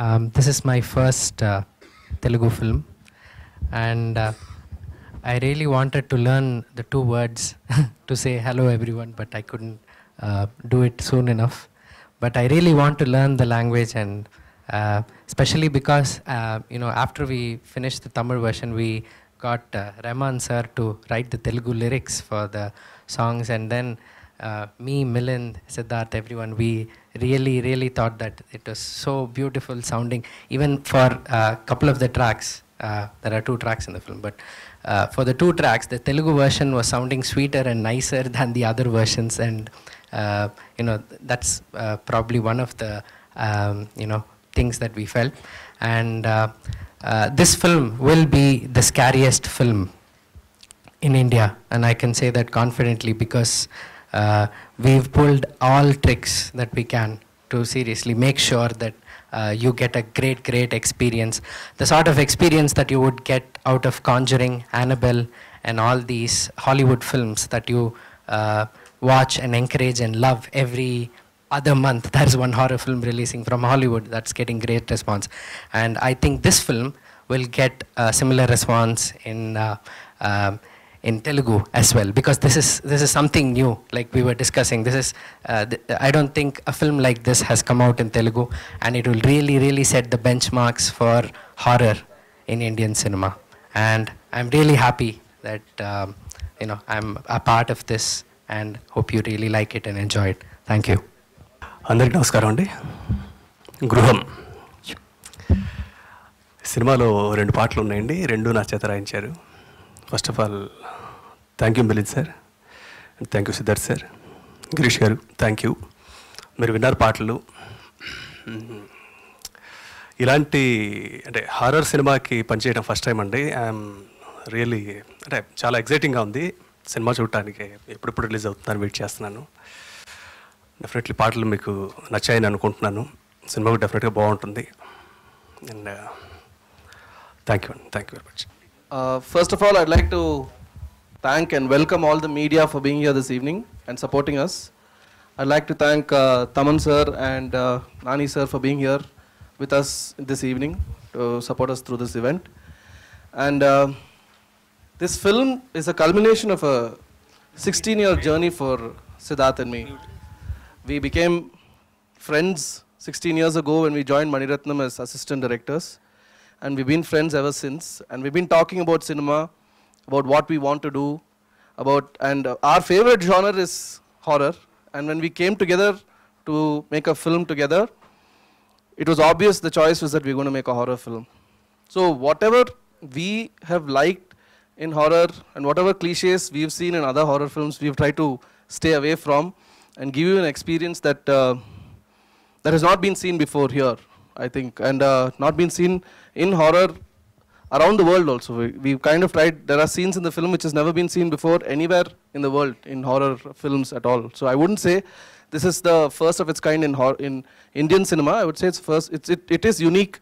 This is my first Telugu film, and I really wanted to learn the two words to say hello everyone, but I couldn't do it soon enough. But I really want to learn the language, and especially because after we finished the Tamil version, we got Rahman sir to write the Telugu lyrics for the songs, and then me, Milind, Siddharth, everyone, we really thought that it was so beautiful sounding. Even for a couple of the tracks, there are 2 tracks in the film, but for the 2 tracks, the Telugu version was sounding sweeter and nicer than the other versions, and that's probably one of the things that we felt. And this film will be the scariest film in India, and I can say that confidently because we've pulled all tricks that we can to seriously make sure that you get a great experience. The sort of experience that you would get out of Conjuring, Annabelle, and all these Hollywood films that you watch and encourage and love every other month. There's one horror film releasing from Hollywood that's getting great response. And I think this film will get a similar response in Telugu as well, because this is something new, like we were discussing. This is I don't think a film like this has come out in Telugu, and it will really set the benchmarks for horror in Indian cinema. And I'm really happy that I'm a part of this, and hope you really like it and enjoy it. Thank you. అందరికీ నమస్కారం అండి. గృహం సినిమాలో 2 పాటలు ఉన్నాయండి, 2 నా చేత రాయించారు. First of all thank you Milind sir, and thank you Siddharth sir, Girish గారు, థ్యాంక్ యూ. మీరు విన్నారు పాటలు. ఇలాంటి అంటే హారర్ సినిమాకి పనిచేయడం ఫస్ట్ టైం అండి. ఐఎమ్ రియల్లీ అంటే చాలా ఎగ్జైటింగ్గా ఉంది సినిమా చూడటానికి. ఎప్పుడెప్పుడు రిలీజ్ అవుతుందని వెయిట్ చేస్తున్నాను. డెఫినెట్లీ పాటలు మీకు నచ్చాయని అనుకుంటున్నాను. సినిమా కూడా డెఫినెట్గా బాగుంటుంది. And thank you very much. First of all, I'd like to thank and welcome all the media for being here this evening and supporting us. I'd like to thank Taman sir and Nani sir for being here with us this evening to support us through this event. And this film is a culmination of a 16-year journey for Siddharth and me. We became friends 16 years ago when we joined Maniratnam as assistant directors. And we've been friends ever since. And we've been talking about cinema, about what we want to do, and our favorite genre is horror. And when we came together to make a film together, it was obvious the choice was that we're going to make a horror film. So whatever we have liked in horror and whatever cliches we've seen in other horror films, we've tried to stay away from and give you an experience that has not been seen before here, I think, and not been seen in horror around the world also. We've kind of tried, there are scenes in the film which has never been seen before anywhere in the world in horror films at all. So I wouldn't say this is the first of its kind in Indian cinema. I would say it's first, it is unique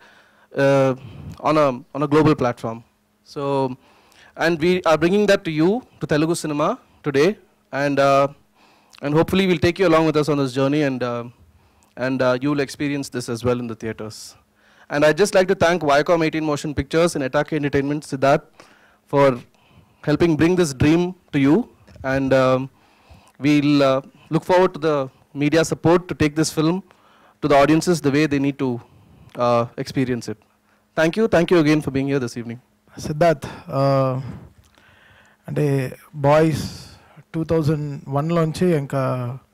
on a global platform. So, and we are bringing that to you, to Telugu cinema today, and hopefully we'll take you along with us on this journey, and you will experience this as well in the theaters. And I'd just like to thank Viacom 18 Motion Pictures and Atake Entertainment, Siddharth, for helping bring this dream to you. And we'll look forward to the media support to take this film to the audiences the way they need to experience it. Thank you again for being here this evening. Siddharth, అంటే Boys 2001లోంచి ఇంకా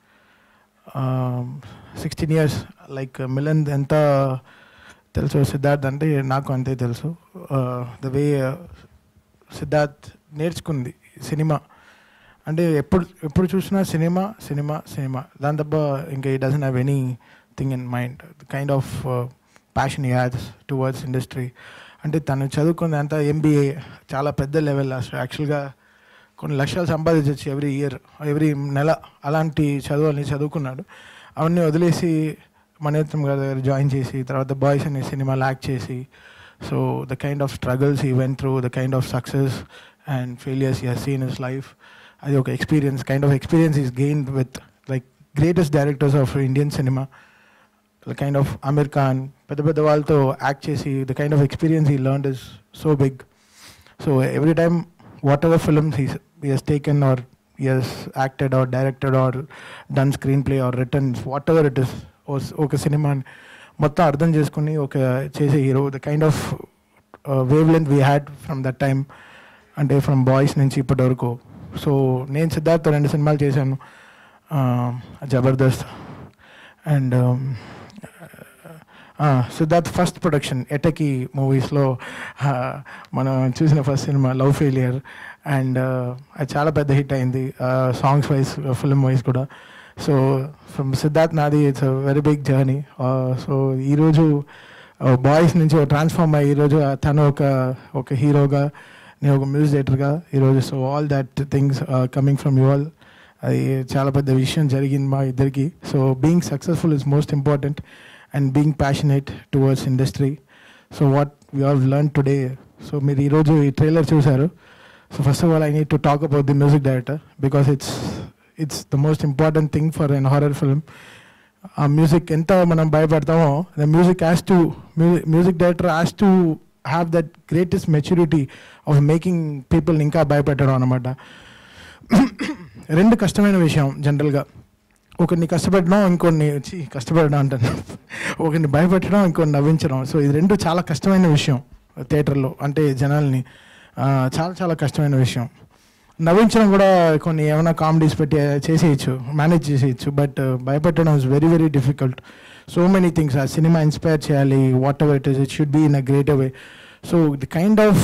16 years, like Milind ఎంత తెలుసు సిద్ధార్థ్ అంటే నాకు అంతే తెలుసు. The way Siddharth నేర్చుకుంది సినిమా అంటే ఎప్పుడు చూసినా సినిమా దాని తప్ప ఇంకా ఈ doesn't have anything in mind. Kind of passion he has towards industry. అంటే తను చదువుకుంది అంతా MBA, చాలా పెద్ద లెవెల్. యాక్చువల్గా కొన్ని లక్షలు సంపాదించవచ్చు ఎవ్రీ నెల. అలాంటి చదువుల్ని చదువుకున్నాడు. అవన్నీ వదిలేసి మణిరత్నం గారి దగ్గర జాయిన్ చేసి తర్వాత బాయ్స్ అనే సినిమాలో యాక్ట్ చేసి, so the kind of struggles he went through, the kind of success and failures he has seen his life, అది ఒక kind of experience is gained with like greatest directors of Indian cinema, kind of Aamir Khan పెద్ద పెద్ద వాళ్ళతో act చేసి the kind of experience he learned is so big. So every time whatever films he has taken or he has acted or directed or done screenplay or written whatever it is, ఒక సినిమాని మొత్తం అర్థం చేసుకుని ఒక చేసే hero. The kind of wavelength we had from that time, అంటే from Boys నుంచి ఇప్పటి వరకు. సో నేను సిద్ధార్థ్ 2 సినిమాలు చేశాను, Jabardasth and Siddharth first production Etaki మూవీస్లో మనం చూసిన ఫస్ట్ సినిమా లవ్ ఫెయిలియర్, అండ్ అది చాలా పెద్ద హిట్ అయింది సాంగ్స్ వైజ్, ఫిల్మ్ వైజ్ కూడా. సో ఫ్రమ్ సిద్ధార్థ్ నాది it's a very big journey. So ఈరోజు బాయ్స్ నుంచి ట్రాన్స్ఫార్మ్ అయ్యి ఈరోజు తను ఒక హీరోగా, నేను ఒక మ్యూజిక్ డైరెక్టర్గా ఈరోజు. So all that things coming from you all, అది చాలా పెద్ద విషయం జరిగింది మా ఇద్దరికి. So being successful is most important and being passionate towards industry. So what we have learned today, so మీరు ఈరోజు ఈ ట్రైలర్ చూసారు. So first of all I need to talk about the music director because it's the most important thing for an horror film. ఆ music ఎంత మనం భయపడతామో, the music director has to have that greatest maturity of making people ఇంకా భయపెట్టడం అన్నమాట. 2 కష్టమైన విషయం జనరల్గా, ఒకరిని కష్టపెట్టడం, ఇంకొన్ని కష్టపడడం అంటాను, ఒకరిని భయపెట్టడం, ఇంకొన్ని నవ్వించడం. సో ఇది 2 చాలా కష్టమైన విషయం థియేటర్లో, అంటే జనాల్ని చాలా చాలా కష్టమైన విషయం. నవ్వించడం కూడా కొన్ని ఏమైనా కామెడీస్ పెట్టి చేసేయచ్చు, మేనేజ్ చేసేయచ్చు, బట్ భయపెట్టడం is very very difficult. So many things ఆ సినిమా ఇన్స్పైర్ చేయాలి, whatever it is, it should be in a great way. So the kind of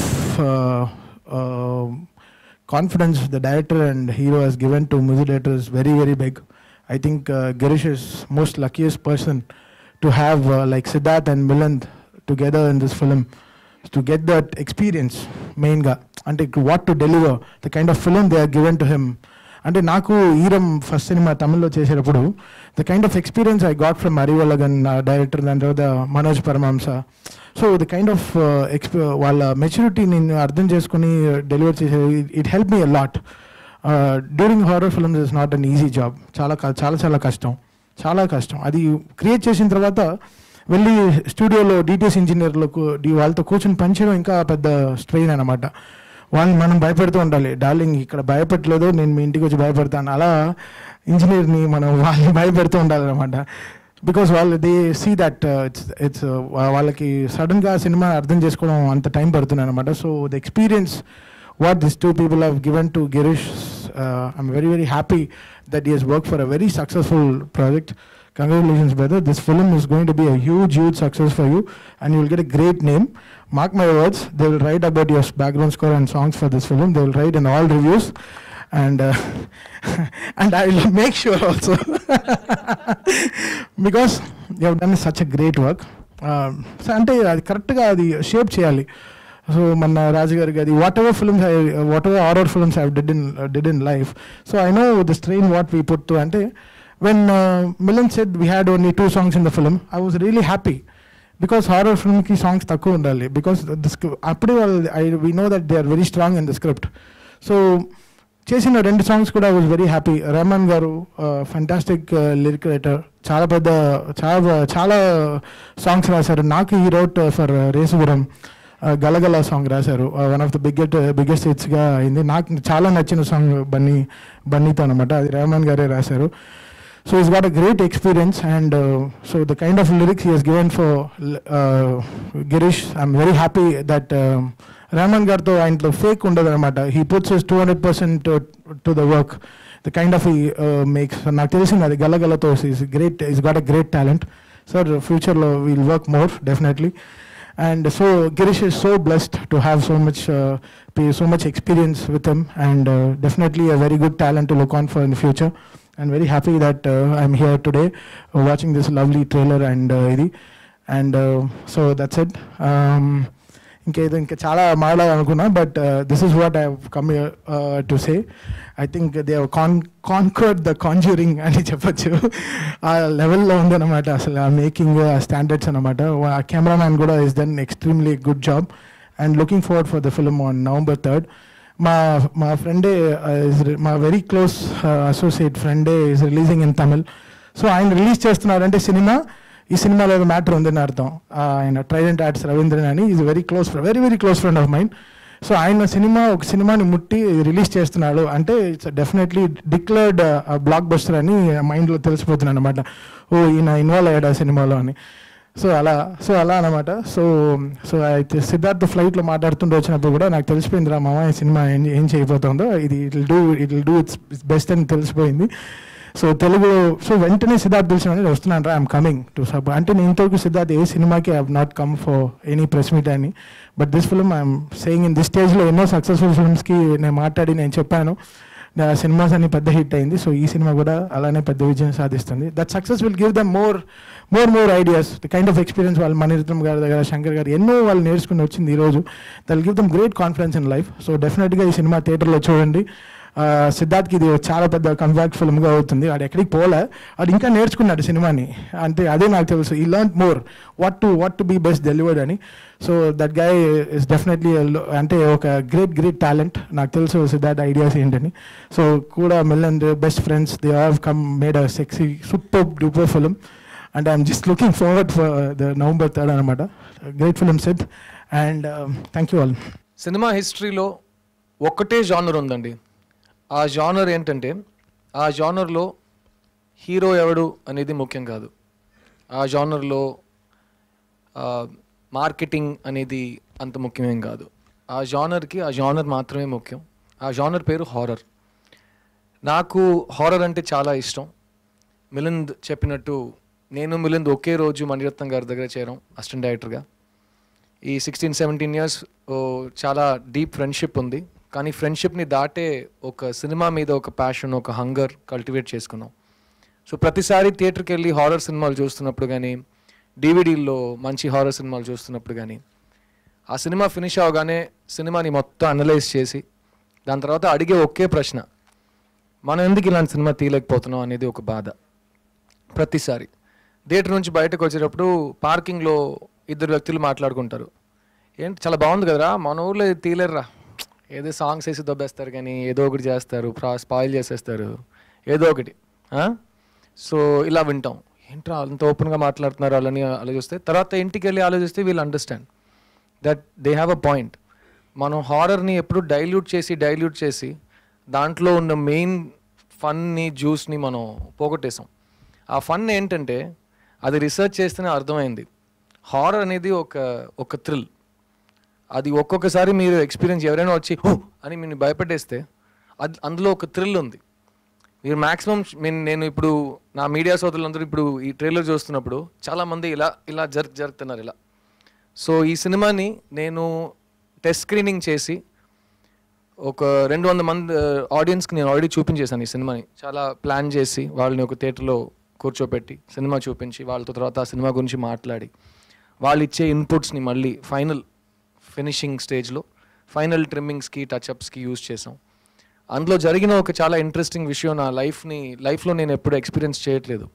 confidence the director and hero has given to music director is very very big. I think Girish is most luckiest person to have like Siddharth and Milind together in this film, to get that experience main ga, and what to deliver, the kind of film they are given to him. అంటే నాకు Eeram first సినిమా తమిళ్లో చేసేటప్పుడు the kind of experience I got from Arivazhagan director, దాని తర్వాత Manoj Paramahamsa. So the kind of వాళ్ళ maturity నేను అర్థం చేసుకుని డెలివర్ చేసేది, it help me a lot. During horror films is not an easy job, చాలా చాలా కష్టం, చాలా కష్టం. అది క్రియేట్ చేసిన తర్వాత వెళ్ళి స్టూడియోలో డిటిఎస్ ఇంజనీర్లకు వాళ్ళతో కూర్చొని పనిచేయడం ఇంకా పెద్ద స్ట్రెయిన్ అనమాట. వాళ్ళని మనం భయపెడుతూ ఉండాలి, డార్లింగ్ ఇక్కడ భయపెట్టలేదు, నేను మీ ఇంటికి వచ్చి భయపెడతాను, అలా ఇంజనీర్ని మనం వాళ్ళని భయపెడుతూ ఉండాలన్నమాట. బికాస్ వాళ్ళు దే సీ దట్ ఇట్స్ వాళ్ళకి సడన్గా సినిమా అర్థం చేసుకోవడం అంత టైం పడుతుంది అనమాట. So the experience what these 2 people have given to Girish, I'm very very happy that he has worked for a very successful project. Congratulations brother, this film is going to be a huge success for you and you will get a great name. Mark my words, they will write about your background score and songs for this film, they will write in all reviews, and and I will make sure also because you have done such a great work. So ante adi correct ga adi shape cheyali. So మన రాజు గారికి అది whatever horror films I did in life, so I know the strain what we put to. అంటే when Milind said we had only 2 songs in the film, I was really happy because horror film ki songs తక్కువ ఉండాలి, because అప్పుడే we know that they are very strong in the script. So చేసిన 2 songs కూడా I was very happy. Rehman గారు fantastic lyric writer, చాలా songs రాశారు. నాకు ఈ wrote for Race Gurram Gala Gala song రాశారు, వన్ ఆఫ్ ద బిగ్గెస్ట్ హిట్స్గా అయింది. నాకు చాలా నచ్చిన సాంగ్ బన్నీతో అనమాట, అది రెహమాన్ గారే రాశారు. So is got a great experience and so the kind of lyrics he has given for Girish, I'm very happy that Rehman గారితో ఆయనలో ఫేక్ ఉండదు అనమాట. He puts his 200% to the work, the kind of he makes. నాకు తెలిసింది అది గలగలతో is got a great talent. Sir ఫ్యూచర్లో will work more definitely. And so Girish is so blessed to have so much experience with him, and definitely a very good talent to look on for in the future. I'm very happy that I'm here today watching this lovely trailer and so that's it. ఇంకా చాలా మాట్లాడాలనుకున్నా, but this is what I have come here to say. I think they have conquered the conjuring అని చెప్పచ్చు. ఆ లెవెల్లో ఉందన్నమాట అసలు ఆ మేకింగ్, ఆ స్టాండర్డ్స్ అనమాట. ఆ కెమెరామ్యాన్ కూడా is done extremely good job and looking forward for the film on November 3rd. మా ఫ్రెండే, మా వెరీ క్లోజ్ అసోసియేట్ ఫ్రెండే is releasing in Tamil. So ఆయన రిలీజ్ చేస్తున్నారంటే సినిమా ఈ సినిమాలో ఒక మ్యాటర్ ఉందని అర్థం. ఆయన ట్రైడెంట్ ఆర్ట్స్ రవీంద్రన్ అని is very very close friend of mind. So ఆయన ఒక సినిమాని ముట్టి రిలీజ్ చేస్తున్నాడు అంటే it's definitely declared blockbuster అని మైండ్లో తెలిసిపోతున్నాను అనమాట. ఓ ఈయన ఇన్వాల్వ్ అయ్యాడు ఆ సినిమాలో అని. సో అలా అనమాట. సో అయితే సిద్ధార్థ్ ఫ్లైట్లో మాట్లాడుతుంటూ వచ్చినప్పుడు కూడా నాకు తెలిసిపోయింది రా మామ ఈ సినిమా ఏం చేయబోతుందో, ఇది it will do its best అని తెలిసిపోయింది. సో వెంటనే సిద్ధార్థ్ తెలిసిన వస్తున్నాను రా ఐఎమ్ కమింగ్ టు సబ్ అంటే నేను ఇంతవరకు సిద్ధార్థ్ ఏ సినిమాకి I have not come for any press meet అని. But this film I'm saying in this స్టేజ్లో ఎన్నో సక్సెస్ఫుల్ ఫిల్మ్స్కి నేను చెప్పాను సినిమాస్ అన్ని పెద్ద హిట్ అయింది. సో ఈ సినిమా కూడా అలానే పెద్ద విజయం సాధిస్తుంది. That success will give them more ideas, the kind of experience వాళ్ళు మణిరత్నం గారి దగ్గర శంకర్ గారు ఎన్నో వాళ్ళు నేర్చుకుని వచ్చింది ఈరోజు. That will give them great confidence in life. So డెఫినెట్గా ఈ సినిమా థియేటర్లో చూడండి. సిద్ధార్థ్కి ఇది చాలా పెద్ద కంపాక్ట్ ఫిల్మ్గా అవుతుంది. వాడు ఎక్కడికి పోలే, వాడు ఇంకా నేర్చుకున్నాడు సినిమాని. అంటే అదే నాకు తెలుసు, ఈ learn more what to be best delivered అని. So that guy is definitely అంటే ఒక గ్రేట్ టాలెంట్. నాకు తెలుసు సిద్ధార్థ్ ఐడియాస్ ఏంటని. సో కూడా Milan best friends, they have come made a sexy super duper film and I'm just looking forward for the November 3rd అనమాట. Great film Sid and thank you all. సినిమా హిస్టరీలో ఒక్కటే జానర్ ఉందండి. ఆ జానర్ ఏంటంటే ఆ జానర్లో హీరో ఎవడు అనేది ముఖ్యం కాదు. ఆ జానర్లో మార్కెటింగ్ అనేది అంత ముఖ్యమేం కాదు. ఆ జానర్ మాత్రమే ముఖ్యం. ఆ జానర్ పేరు హారర్. నాకు హారర్ అంటే చాలా ఇష్టం. మిలింద్ చెప్పినట్టు నేను మిలింద్ ఒకే రోజు మణిరత్నం గారి దగ్గర చేరాం అసిస్టెంట్ డైరెక్టర్గా. ఈ 16-17 years చాలా డీప్ ఫ్రెండ్షిప్ ఉంది. కానీ ఫ్రెండ్షిప్ని దాటే ఒక సినిమా మీద ఒక ప్యాషన్, ఒక హంగర్ కల్టివేట్ చేసుకున్నాం. సో ప్రతిసారి థియేటర్కి వెళ్ళి హారర్ సినిమాలు చూస్తున్నప్పుడు కానీ, డివిడీల్లో మంచి హారర్ సినిమాలు చూస్తున్నప్పుడు కానీ, ఆ సినిమా ఫినిష్ అవగానే సినిమాని మొత్తం అనలైజ్ చేసి దాని తర్వాత అడిగే ఒకే ప్రశ్న, మనం ఎందుకు ఇలాంటి సినిమా తీయలేకపోతున్నాం అనేది ఒక బాధ. ప్రతిసారి థియేటర్ నుంచి బయటకు వచ్చేటప్పుడు పార్కింగ్లో 2 వ్యక్తులు మాట్లాడుకుంటారు, ఏంటి చాలా బాగుంది కదరా, మన ఊళ్ళో తీయలేరురా, ఏదో సాంగ్స్ వేసి దొబ్బేస్తారు కానీ ఏదో ఒకటి చేస్తారు, స్పాయిల్ చేసేస్తారు ఏదో ఒకటి. సో ఇలా వింటాం, ఏంట్రా అంత ఓపెన్గా మాట్లాడుతున్నారు వాళ్ళని ఆలోచిస్తే. తర్వాత ఇంటికి వెళ్ళి ఆలోచిస్తే వీళ్ళు understand that they have a point. మనం హారర్ని ఎప్పుడు డైల్యూట్ చేసి దాంట్లో ఉన్న మెయిన్ ఫన్ని, జ్యూస్ని మనం పోగొట్టేసాం. ఆ ఫన్ ఏంటంటే అది రీసెర్చ్ చేస్తేనే అర్థమైంది. హారర్ అనేది ఒక థ్రిల్. అది ఒక్కొక్కసారి మీరు ఎక్స్పీరియన్స్ ఎవరైనా వచ్చి హో అని మీరు భయపెట్టేస్తే అందులో ఒక థ్రిల్ ఉంది. మీరు మ్యాక్సిమం నేను ఇప్పుడు నా మీడియా సోదరులందరూ ఇప్పుడు ఈ ట్రైలర్ చూస్తున్నప్పుడు చాలామంది ఇలా జరుగుతున్నారు ఇలా. సో ఈ సినిమాని నేను టెస్ట్ స్క్రీనింగ్ చేసి ఒక 200 మంది ఆడియన్స్కి నేను ఆల్రెడీ చూపించేశాను. ఈ సినిమాని చాలా ప్లాన్ చేసి వాళ్ళని ఒక థియేటర్లో కూర్చోపెట్టి సినిమా చూపించి వాళ్ళతో తర్వాత ఆ సినిమా గురించి మాట్లాడి వాళ్ళు ఇచ్చే ఇన్పుట్స్ని మళ్ళీ ఫినిషింగ్ స్టేజ్లో ఫైనల్ ట్రిమ్మింగ్స్కి, టచ్అప్స్కి యూజ్ చేసాం. అందులో జరిగిన ఒక చాలా ఇంట్రెస్టింగ్ విషయం నా లైఫ్లో నేను ఎప్పుడు ఎక్స్పీరియన్స్ చేయట్లేదు.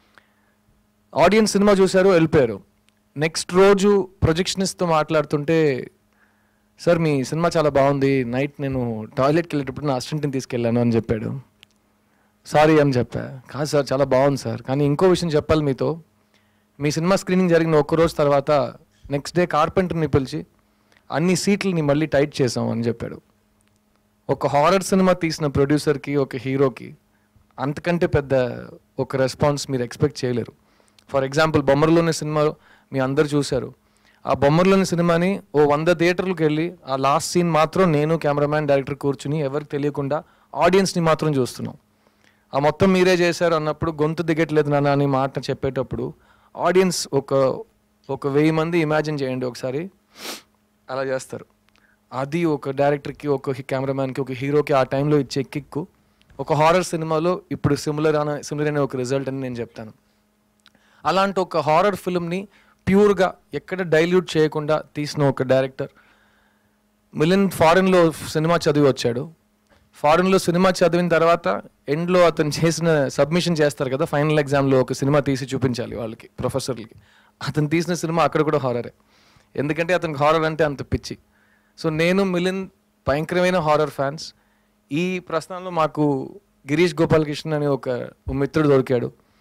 ఆడియన్స్ సినిమా చూశారు, వెళ్ళిపోయారు. నెక్స్ట్ రోజు ప్రొజెక్షనిస్ట్తో మాట్లాడుతుంటే, సార్ మీ సినిమా చాలా బాగుంది, నైట్ నేను టాయిలెట్కి వెళ్ళేటప్పుడు నా అసిస్టెంట్ని తీసుకెళ్ళాను అని చెప్పాడు. సారీ అని చెప్పా. కాదు సార్ చాలా బాగుంది సార్, కానీ ఇంకో విషయం చెప్పాలి మీతో, మీ సినిమా స్క్రీనింగ్ జరిగిన ఒక్కరోజు తర్వాత నెక్స్ట్ డే కార్పెంటర్ని పిలిచి అన్ని సీట్లని మళ్ళీ టైట్ చేసాం అని చెప్పాడు. ఒక హారర్ సినిమా తీసిన ప్రొడ్యూసర్కి, ఒక హీరోకి అంతకంటే పెద్ద ఒక రెస్పాన్స్ మీరు ఎక్స్పెక్ట్ చేయలేరు. ఫర్ ఎగ్జాంపుల్ బొమ్మర్లోని సినిమా మీ అందరు చూశారు. ఆ బొమ్మర్లోని సినిమాని 100 థియేటర్లకు వెళ్ళి ఆ లాస్ట్ సీన్ మాత్రం నేను కెమెరామ్యాన్ డైరెక్టర్ కూర్చుని ఎవరికి తెలియకుండా ఆడియన్స్ని మాత్రం చూస్తున్నాం. ఆ మొత్తం మీరే చేశారు అన్నప్పుడు గొంతు దిగట్లేదు నాన్న అని మాట చెప్పేటప్పుడు ఆడియన్స్ ఒక 1000 మంది ఇమాజిన్ చేయండి ఒకసారి అలా చేస్తారు. అది ఒక డైరెక్టర్కి, ఒక కెమెరామ్యాన్కి, ఒక హీరోకి ఆ టైంలో ఇచ్చే కిక్కు ఒక హారర్ సినిమాలో ఇప్పుడు సిమిలర్ అనే ఒక రిజల్ట్ అని నేను చెప్తాను. అలాంటి ఒక హారర్ ఫిల్మ్ని ప్యూర్గా ఎక్కడ డైల్యూట్ చేయకుండా తీసిన ఒక డైరెక్టర్. మిలింద్ ఫారిన్లో సినిమా చదివి వచ్చాడు. ఫారిన్లో సినిమా చదివిన తర్వాత ఎండ్లో అతను చేసిన సబ్మిషన్ చేస్తారు కదా, ఫైనల్ ఎగ్జామ్లో ఒక సినిమా తీసి చూపించాలి వాళ్ళకి, ప్రొఫెసర్లకి. అతను తీసిన సినిమా అక్కడ కూడా హారరే, ఎందుకంటే అతనికి హారర్ అంటే అంత పిచ్చి. సో నేను మిలింద్ భయంకరమైన హారర్ ఫ్యాన్స్. ఈ ప్రస్థానంలో మాకు గిరీష్ గోపాలకృష్ణ అనే ఒక మిత్రుడు దొరికాడు.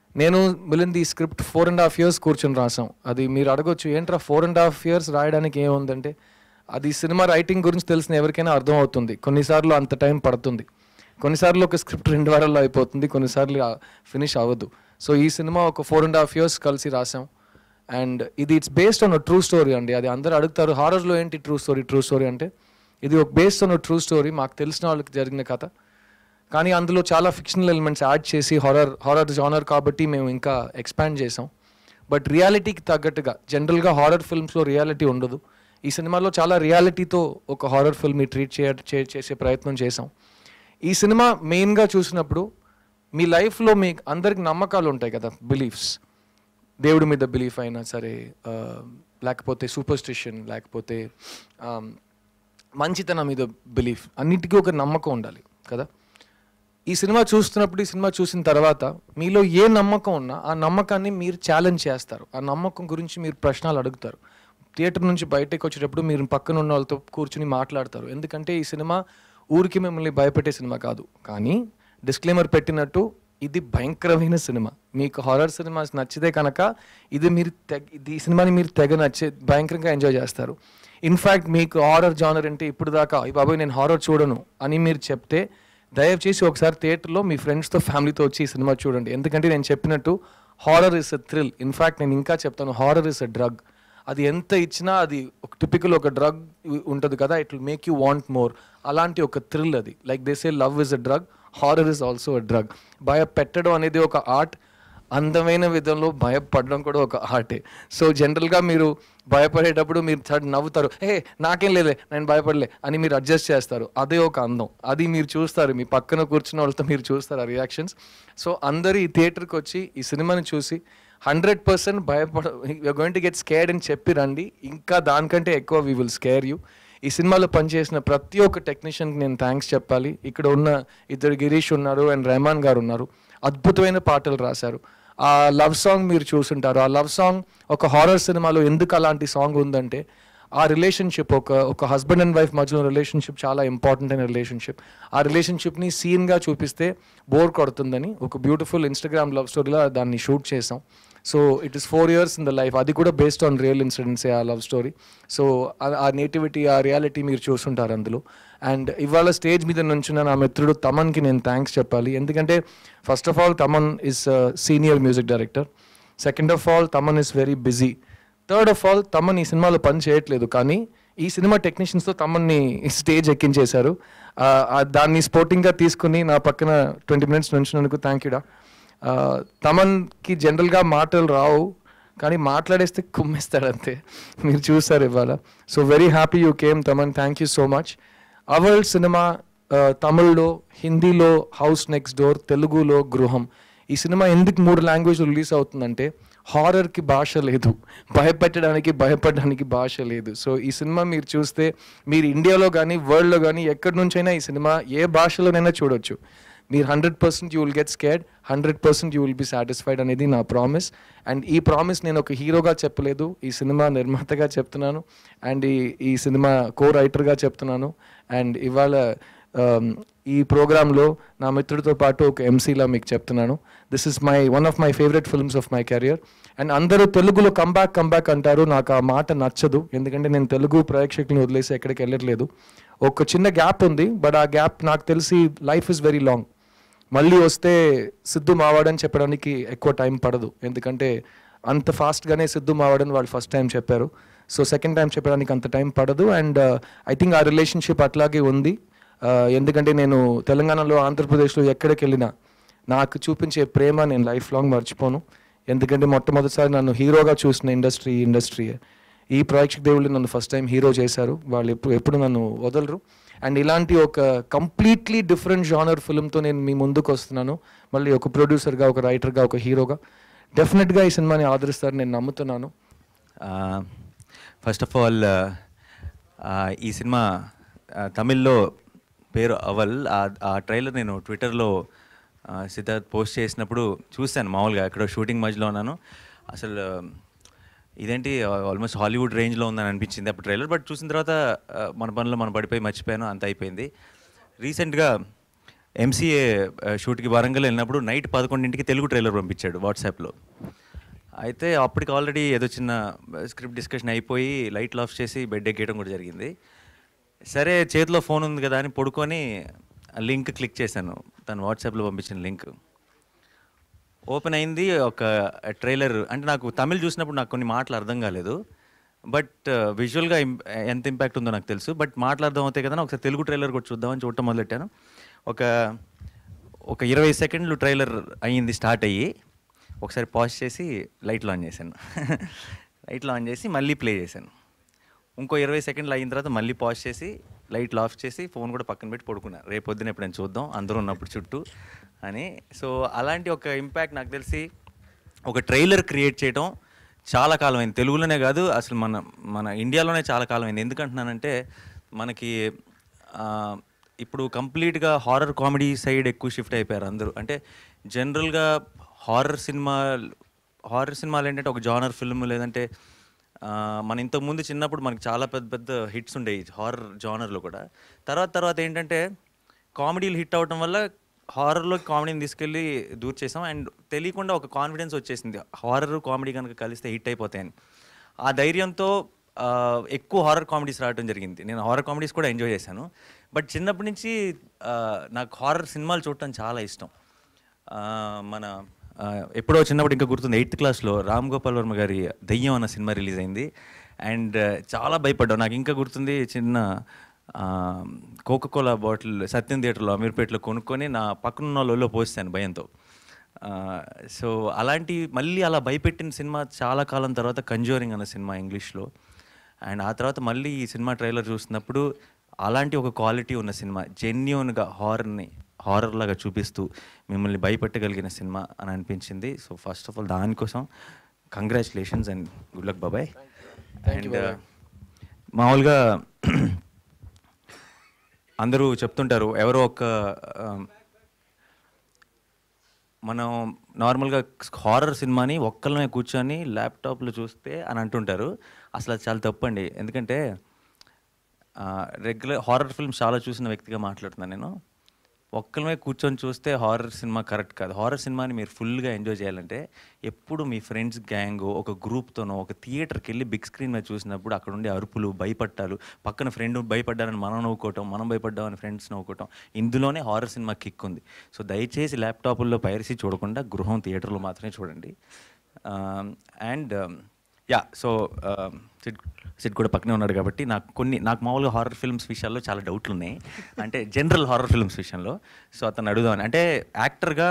నేను మిలింద్ ఈ స్క్రిప్ట్ 4.5 years కూర్చొని రాసాం. అది మీరు అడగొచ్చు ఏంట్రా 4.5 years రాయడానికి ఏముందంటే, అది సినిమా రైటింగ్ గురించి తెలిసిన ఎవరికైనా అర్థం అవుతుంది. కొన్నిసార్లు అంత టైం పడుతుంది, కొన్నిసార్లు ఒక స్క్రిప్ట్ 2 వారాల్లో అయిపోతుంది, కొన్నిసార్లు ఫినిష్ అవ్వదు. సో ఈ సినిమా ఒక 4.5 years కలిసి రాసాం. అండ్ ఇది it's based on true story అండి. అది అందరూ అడుగుతారు హారర్లో ఏంటి ట్రూ స్టోరీ అంటే, ఇది ఒక బేస్డ్ ఆన్ ట్రూ స్టోరీ, మాకు తెలిసిన వాళ్ళకి జరిగిన కథ. కానీ అందులో చాలా ఫిక్షనల్ ఎలిమెంట్స్ యాడ్ చేసి హారర్ జానర్ కాబట్టి మేము ఇంకా ఎక్స్పాండ్ చేసాం. బట్ రియాలిటీకి తగ్గట్టుగా, జనరల్గా హారర్ ఫిల్మ్స్లో రియాలిటీ ఉండదు. ఈ సినిమాలో చాలా రియాలిటీతో ఒక హారర్ ఫిల్మ్ని ట్రీట్ చేసే ప్రయత్నం చేసాం. ఈ సినిమా మెయిన్గా చూసినప్పుడు మీ లైఫ్లో మీ అందరికి నమ్మకాలు ఉంటాయి కదా, బిలీఫ్స్, దేవుడి మీద బిలీఫ్ అయినా సరే, లేకపోతే సూపర్స్టిషన్, లేకపోతే మంచితనం మీద బిలీఫ్, అన్నిటికీ ఒక నమ్మకం ఉండాలి కదా. ఈ సినిమా చూస్తున్నప్పుడు, ఈ సినిమా చూసిన తర్వాత మీలో ఏ నమ్మకం ఉన్నా ఆ నమ్మకాన్ని మీరు ఛాలెంజ్ చేస్తారు, ఆ నమ్మకం గురించి మీరు ప్రశ్నలు అడుగుతారు. థియేటర్ నుంచి బయటకు వచ్చేటప్పుడు మీరు పక్కన ఉన్న వాళ్ళతో కూర్చుని మాట్లాడతారు. ఎందుకంటే ఈ సినిమా ఊరికి మిమ్మల్ని భయపెట్టే సినిమా కాదు. కానీ డిస్క్లైమర్ పెట్టినట్టు ఇది భయంకరమైన సినిమా. మీకు హారర్ సినిమాస్ నచ్చితే కనుక ఈ సినిమాని మీరు భయంకరంగా ఎంజాయ్ చేస్తారు. ఇన్ఫ్యాక్ట్ మీకు హారర్ జానర్ అంటే ఇప్పుడు దాకా ఈ బాబాయ్ నేను హారర్ చూడను అని మీరు చెప్తే, దయచేసి ఒకసారి థియేటర్లో మీ ఫ్రెండ్స్తో ఫ్యామిలీతో వచ్చి ఈ సినిమా చూడండి. ఎందుకంటే నేను చెప్పినట్టు horror is a thrill. In fact నేను ఇంకా చెప్తాను, హారర్ ఇస్ ఎ డ్రగ్. అది ఎంత ఇచ్చినా అది ఒక టిపికల్ ఒక డ్రగ్ ఉంటుంది కదా, it will make you want more. అలాంటి ఒక థ్రిల్ అది. Like they say love is a drug, horror is also a drug. భయపెట్టడం అనేది ఒక ఆర్ట్, అందమైన విధంలో భయపడడం కూడా ఒక ఆర్టే. సో జనరల్గా మీరు భయపడేటప్పుడు మీరు నవ్వుతారు, నాకేం లేదే నేను భయపడలే అని మీరు అడ్జస్ట్ చేస్తారు. అదే ఒక అందం. అది మీరు చూస్తారు, మీ పక్కన కూర్చున్న వాళ్ళతో మీరు చూస్తారు ఆ రియాక్షన్స్. సో అందరూ ఈ థియేటర్కి వచ్చి ఈ సినిమాని చూసి 100% you're going to get scared అని చెప్పి రండి. ఇంకా దానికంటే ఎక్కువ వీ విల్ స్కేర్ యూ. ఈ సినిమాలో పనిచేసిన ప్రతి ఒక్క టెక్నీషియన్కి నేను థ్యాంక్స్ చెప్పాలి. ఇక్కడ ఉన్న ఇద్దరు గిరీష్ ఉన్నారు అండ్ రెహమాన్ గారు ఉన్నారు, అద్భుతమైన పాటలు రాశారు. ఆ లవ్ సాంగ్ మీరు చూసుంటారు. ఆ లవ్ సాంగ్ ఒక హారర్ సినిమాలో ఎందుకు అలాంటి సాంగ్ ఉందంటే, ఆ రిలేషన్షిప్ ఒక హస్బెండ్ అండ్ వైఫ్ మధ్యలో రిలేషన్షిప్ చాలా ఇంపార్టెంట్ అయిన రిలేషన్షిప్. ఆ రిలేషన్షిప్ని సీన్గా చూపిస్తే బోర్ కొడుతుందని ఒక బ్యూటిఫుల్ ఇన్స్టాగ్రామ్ లవ్ స్టోరీలో దాన్ని షూట్ చేసాం. So it is 4 years in the life. అది కూడా బేస్డ్ ఆన్ రియల్ ఇన్సిడెంట్సే ఆ లవ్ స్టోరీ. సో ఆ నేటివిటీ, ఆ రియాలిటీ మీరు చూస్తుంటారు అందులో. అండ్ ఇవాళ స్టేజ్ మీద నుంచున్న నా మిత్రుడు తమన్కి నేను థ్యాంక్స్ చెప్పాలి. ఎందుకంటే first of all Thaman is senior music director. Second of all Thaman is very busy. Third of all Thaman ఈ సినిమాలో పని చేయట్లేదు, కానీ ఈ సినిమా టెక్నీషియన్స్తో తమన్ని స్టేజ్ ఎక్కించేశారు. దాన్ని స్పోర్టింగ్గా తీసుకుని నా పక్కన 20 minutes నుంచినందుకు థ్యాంక్ యూడా. తమన్కి జనరల్గా మాటలు రావు, కానీ మాట్లాడేస్తే కుమ్మేస్తాడు అంతే. మీరు చూసారు ఇవాళ. So very happy you came Thaman, thank you so much. Our సినిమా తమిళ్లో, హిందీలో హౌస్ నెక్స్ట్ డోర్, తెలుగులో గృహం. ఈ సినిమా ఎందుకు 3 languages రిలీజ్ అవుతుందంటే, హారర్కి భాష లేదు, భయపడడానికి భాష లేదు. సో ఈ సినిమా మీరు చూస్తే మీరు ఇండియాలో కానీ వరల్డ్లో కానీ ఎక్కడి నుంచైనా ఈ సినిమా ఏ భాషలోనైనా చూడొచ్చు. మీరు 100% you will get scared, 100% you will be satisfied అనేది నా ప్రామిస్. అండ్ ఈ ప్రామిస్ నేను ఒక హీరోగా చెప్పలేదు, ఈ సినిమా నిర్మాతగా చెప్తున్నాను, అండ్ ఈ సినిమా రైటర్గా చెప్తున్నాను. అండ్ ఇవాళ ఈ ప్రోగ్రాంలో నా మిత్రుడితో పాటు ఒక ఎంసీలా మీకు చెప్తున్నాను. This is one of my favourite films of my career. And అందరూ తెలుగులో కంబ్యాక్ అంటారు, నాకు ఆ మాట నచ్చదు. ఎందుకంటే నేను తెలుగు ప్రేక్షకులను వదిలేసి ఎక్కడికి వెళ్ళట్లేదు. ఒక చిన్న గ్యాప్ ఉంది, బట్ ఆ గ్యాప్ నాకు తెలిసి లైఫ్ ఇస్ వెరీ లాంగ్. మళ్ళీ వస్తే సిద్ధు మావాడని చెప్పడానికి ఎక్కువ టైం పడదు, ఎందుకంటే అంత ఫాస్ట్గానే సిద్ధు మావాడని వాళ్ళు ఫస్ట్ టైం చెప్పారు. సో సెకండ్ టైం చెప్పడానికి అంత టైం పడదు. అండ్ ఐ థింక్ ఆ రిలేషన్షిప్ అట్లాగే ఉంది. ఎందుకంటే నేను తెలంగాణలో, ఆంధ్రప్రదేశ్లో ఎక్కడికి వెళ్ళినా నాకు చూపించే ప్రేమ నేను లైఫ్ లాంగ్ మర్చిపోను. ఎందుకంటే మొట్టమొదటిసారి నన్ను హీరోగా చూసిన ఇండస్ట్రీ ఈ ప్రేక్షక దేవుళ్ళు నన్ను ఫస్ట్ టైం హీరో చేశారు. వాళ్ళు ఎప్పుడు నన్ను వదలరు. అండ్ ఇలాంటి ఒక కంప్లీట్లీ డిఫరెంట్ జానర్ ఫిల్మ్తో నేను మీ ముందుకు వస్తున్నాను. మళ్ళీ ఒక ప్రొడ్యూసర్గా, ఒక రైటర్గా, ఒక హీరోగా. డెఫినెట్గా ఈ సినిమాని ఆదరిస్తారని నేను నమ్ముతున్నాను. ఫస్ట్ ఆఫ్ ఆల్ ఈ సినిమా తమిళ్లో పేరు అవల్. ఆ ట్రైలర్ నేను ట్విట్టర్లో సిద్ధార్థ్ పోస్ట్ చేసినప్పుడు చూశాను. మామూలుగా ఎక్కడో షూటింగ్ మధ్యలో ఉన్నాను, అసలు ఇదేంటి ఆల్మోస్ట్ హాలీవుడ్ రేంజ్లో ఉందని అనిపించింది అప్పుడు ట్రైలర్. బట్ చూసిన తర్వాత మన పనిలో మనం పడిపోయి మర్చిపోయాను, అంత అయిపోయింది. రీసెంట్గా ఎంసీఏ షూట్కి వరంగల్ వెళ్ళినప్పుడు నైట్ 11ంటికి తెలుగు ట్రైలర్ పంపించాడు వాట్సాప్లో. అయితే అప్పటికి ఆల్రెడీ ఏదో చిన్న స్క్రిప్ట్ డిస్కషన్ అయిపోయి లైట్లు ఆఫ్ చేసి బెడ్ ఎక్కేయడం కూడా జరిగింది. సరే చేతిలో ఫోన్ ఉంది కదా అని పడుకొని లింక్ క్లిక్ చేశాను, తను వాట్సాప్లో పంపించిన లింక్. ఓపెన్ అయింది ఒక ట్రైలర్. అంటే నాకు తమిళ్ చూసినప్పుడు నాకు కొన్ని మాటలు అర్థం కాలేదు, బట్ విజువల్గా ఎంత ఇంపాక్ట్ ఉందో నాకు తెలుసు. బట్ మాటలు అర్థం అవుతాయి కదా, ఒకసారి తెలుగు ట్రైలర్ కూడా చూద్దామని చూడటం మొదలెట్టాను. ఒక 20 సెకండ్లు ట్రైలర్ అయ్యింది స్టార్ట్ అయ్యి, ఒకసారి పాజ్ చేసి లైట్లు ఆన్ చేశాను. లైట్లు ఆన్ చేసి మళ్ళీ ప్లే చేశాను. ఇంకో 20 సెకండ్లు అయిన తర్వాత మళ్ళీ పాజ్ చేసి లైట్లు ఆఫ్ చేసి ఫోన్ కూడా పక్కన పెట్టి పడుకున్నాను. రేపు పొద్దున ఎప్పుడైనా చూద్దాం అందరూ ఉన్నప్పుడు చుట్టూ అని. సో అలాంటి ఒక ఇంపాక్ట్ నాకు తెలిసి ఒక ట్రైలర్ క్రియేట్ చేయడం చాలా కాలం అయింది. తెలుగులోనే కాదు, అసలు మన ఇండియాలోనే చాలా కాలం అయింది. ఎందుకంటున్నానంటే మనకి ఇప్పుడు కంప్లీట్గా హారర్ కామెడీ సైడ్ ఎక్కువ షిఫ్ట్ అయిపోయారు అందరూ. అంటే జనరల్గా హారర్ సినిమాలు ఏంటంటే ఒక జానర్ ఫిల్మ్, లేదంటే మన ఇంతకుముందు చిన్నప్పుడు మనకి చాలా పెద్ద పెద్ద హిట్స్ ఉండేవి హారర్ జానర్లో కూడా. తర్వాత ఏంటంటే కామెడీలు హిట్ అవ్వడం వల్ల హారర్లోకి కామెడీని తీసుకెళ్ళి దూర్ చేసాం. అండ్ తెలియకుండా ఒక కాన్ఫిడెన్స్ వచ్చేసింది, హారర్ కామెడీ కనుక కలిస్తే హిట్ అయిపోతాయని. ఆ ధైర్యంతో ఎక్కువ హారర్ కామెడీస్ రావడం జరిగింది. నేను హారర్ కామెడీస్ కూడా ఎంజాయ్ చేశాను. బట్ చిన్నప్పటి నుంచి నాకు హారర్ సినిమాలు చూడటం చాలా ఇష్టం. మన ఎప్పుడో చిన్నప్పుడు ఇంకా గుర్తుంది, 8th క్లాస్లో రామ్ గోపాల్ వర్మ గారి దయ్యం అన్న సినిమా రిలీజ్ అయింది. అండ్ చాలా భయపడ్డాను. నాకు ఇంకా గుర్తుంది, చిన్న కోకోకోలా బాటిల్ సత్యం థియేటర్లో అమీర్పేటలో కొనుక్కొని నా పక్కనున్న లోలో పోస్తాను భయంతో. సో అలాంటి మళ్ళీ అలా భయపెట్టిన సినిమా చాలా కాలం తర్వాత కంజూరింగ్ అన్న సినిమా ఇంగ్లీష్లో. అండ్ ఆ తర్వాత మళ్ళీ ఈ సినిమా ట్రైలర్ చూసినప్పుడు అలాంటి ఒక క్వాలిటీ ఉన్న సినిమా, జెన్యూన్గా హారర్ లాగా చూపిస్తూ మిమ్మల్ని భయపెట్టగలిగిన సినిమా అని అనిపించింది. సో ఫస్ట్ ఆఫ్ ఆల్ దానికోసం కంగ్రాచులేషన్స్ అండ్ గుడ్ లక్ బాబాయ్. అండ్ మామూలుగా అందరూ చెప్తుంటారు, ఎవరో ఒక మనం నార్మల్గా హారర్ సినిమాని ఒక్కళ్ళనే కూర్చొని ల్యాప్టాప్లో చూస్తే అని అంటుంటారు. అసలు అది చాలా తప్పండి. ఎందుకంటే రెగ్యులర్ హారర్ ఫిల్మ్స్ చాలా చూసిన వ్యక్తిగా మాట్లాడుతున్నాను నేను. ఒక్కళ్ళమే కూర్చొని చూస్తే హారర్ సినిమా కరెక్ట్ కాదు. హారర్ సినిమాని మీరు ఫుల్గా ఎంజాయ్ చేయాలంటే ఎప్పుడు మీ ఫ్రెండ్స్ గ్యాంగ్ ఒక గ్రూప్తోనో ఒక థియేటర్కి వెళ్ళి బిగ్ స్క్రీన్ మీద చూసినప్పుడు అక్కడ ఉండే అరుపులు, భయపట్టాలు, పక్కన ఫ్రెండ్ భయపడ్డారని మనం నవ్వుకోవటం, మనం భయపడ్డామని ఫ్రెండ్స్ నవ్వుకోవటం, ఇందులోనే హారర్ సినిమా కిక్ ఉంది. సో దయచేసి ల్యాప్టాప్ల్లో పైరసీ చూడకుండా గృహం థియేటర్లో మాత్రమే చూడండి. అండ్ సో సిడ్ కూడా పక్కనే ఉన్నాడు కాబట్టి నాకు మామూలుగా హారర్ ఫిల్మ్స్ విషయాల్లో చాలా డౌట్లు ఉన్నాయి. అంటే జనరల్ హారర్ ఫిల్మ్స్ విషయంలో. సో అతను అడుగుదామని, అంటే యాక్టర్గా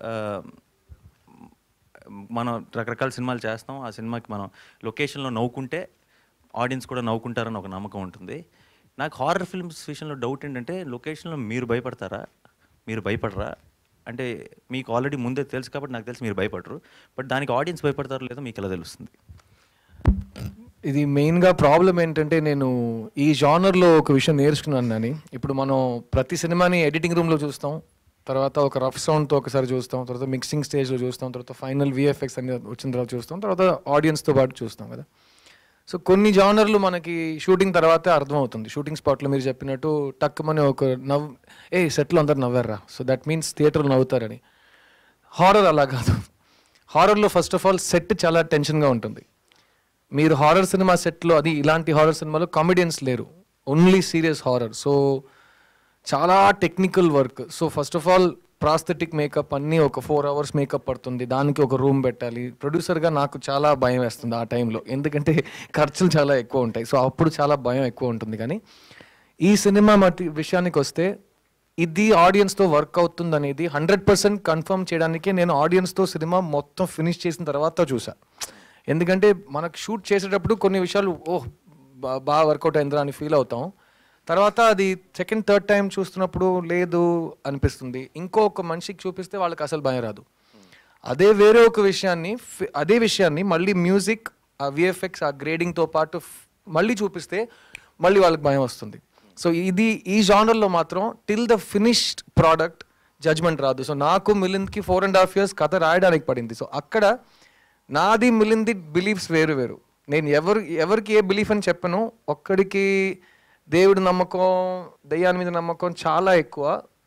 మనం రకరకాల సినిమాలు చేస్తాం. ఆ సినిమాకి మనం లొకేషన్లో నవ్వుకుంటే ఆడియన్స్ కూడా నవ్వుకుంటారని ఒక నమ్మకం ఉంటుంది. నాకు హారర్ ఫిల్మ్స్ విషయంలో డౌట్ ఏంటంటే, లొకేషన్లో మీరు భయపడతారా, మీరు భయపడరా? అంటే మీకు ఆల్రెడీ ముందే తెలుసు కాబట్టి నాకు తెలిసి మీరు భయపడరు, బట్ దానికి ఆడియన్స్ భయపడతారో లేదో మీకు ఎలా తెలుస్తుంది? ఇది మెయిన్గా ప్రాబ్లం ఏంటంటే, నేను ఈ జానర్లో ఒక విషయం నేర్చుకున్నాను అని. ఇప్పుడు మనం ప్రతి సినిమాని ఎడిటింగ్ రూమ్లో చూస్తాం, తర్వాత ఒక రఫ్ సౌండ్తో ఒకసారి చూస్తాం, తర్వాత మిక్సింగ్ స్టేజ్లో చూస్తాం, తర్వాత ఫైనల్ విఎఫ్ఎక్స్ అని వచ్చిన తర్వాత చూస్తాం, తర్వాత ఆడియన్స్తో పాటు చూస్తాం కదా. సో కొన్ని జానర్లు మనకి షూటింగ్ తర్వాతే అర్థమవుతుంది. షూటింగ్ స్పాట్లో మీరు చెప్పినట్టు టక్కుమని ఒక సెట్లో అందరు నవ్వారా, సో దట్ మీన్స్ థియేటర్లో నవ్వుతారని. హారర్ అలా కాదు. హారర్లో ఫస్ట్ ఆఫ్ ఆల్ సెట్ చాలా టెన్షన్గా ఉంటుంది. మీరు హారర్ సినిమా సెట్లో, అది ఇలాంటి హారర్ సినిమాలో కామెడియన్స్ లేరు, ఓన్లీ సీరియస్ హారర్. సో చాలా technical work. So first of all prosthetic makeup అన్నీ ఒక 4 hours మేకప్ పడుతుంది, దానికి ఒక రూమ్ పెట్టాలి. ప్రొడ్యూసర్గా నాకు చాలా భయం వేస్తుంది ఆ టైంలో, ఎందుకంటే ఖర్చులు చాలా ఎక్కువ ఉంటాయి. సో అప్పుడు చాలా భయం ఎక్కువ ఉంటుంది. కానీ ఈ సినిమా విషయానికి వస్తే, ఇది ఆడియన్స్తో వర్క్ అవుతుంది అనేది 100% కన్ఫర్మ్ చేయడానికే నేను ఆడియన్స్తో సినిమా మొత్తం ఫినిష్ చేసిన తర్వాత చూసా. ఎందుకంటే మనకు షూట్ చేసేటప్పుడు కొన్ని విషయాలు బాగా వర్కౌట్ అయిందిరా అని ఫీల్ అవుతాం. తర్వాత అది సెకండ్ థర్డ్ టైం చూస్తున్నప్పుడు లేదు అనిపిస్తుంది. ఇంకొక మనిషికి చూపిస్తే వాళ్ళకి అసలు భయం రాదు. అదే వేరే ఒక విషయాన్ని మళ్ళీ మ్యూజిక్, ఆ విఎఫ్ఎక్స్, ఆ గ్రేడింగ్తో పాటు మళ్ళీ చూపిస్తే మళ్ళీ వాళ్ళకి భయం వస్తుంది. సో ఈ జానర్లో మాత్రం till the finished product judgement రాదు. సో నాకు మిలింద్కి 4.5 years కథ రాయడానికి పడింది. సో అక్కడ నాది మిలింది బిలీఫ్స్ వేరు. నేను ఎవరికి ఏ బిలీఫ్ అని చెప్పను. ఒక్కడికి దేవుడి నమ్మకం, దయ్యాన్ని మీద నమ్మకం చాలా ఎక్కువ,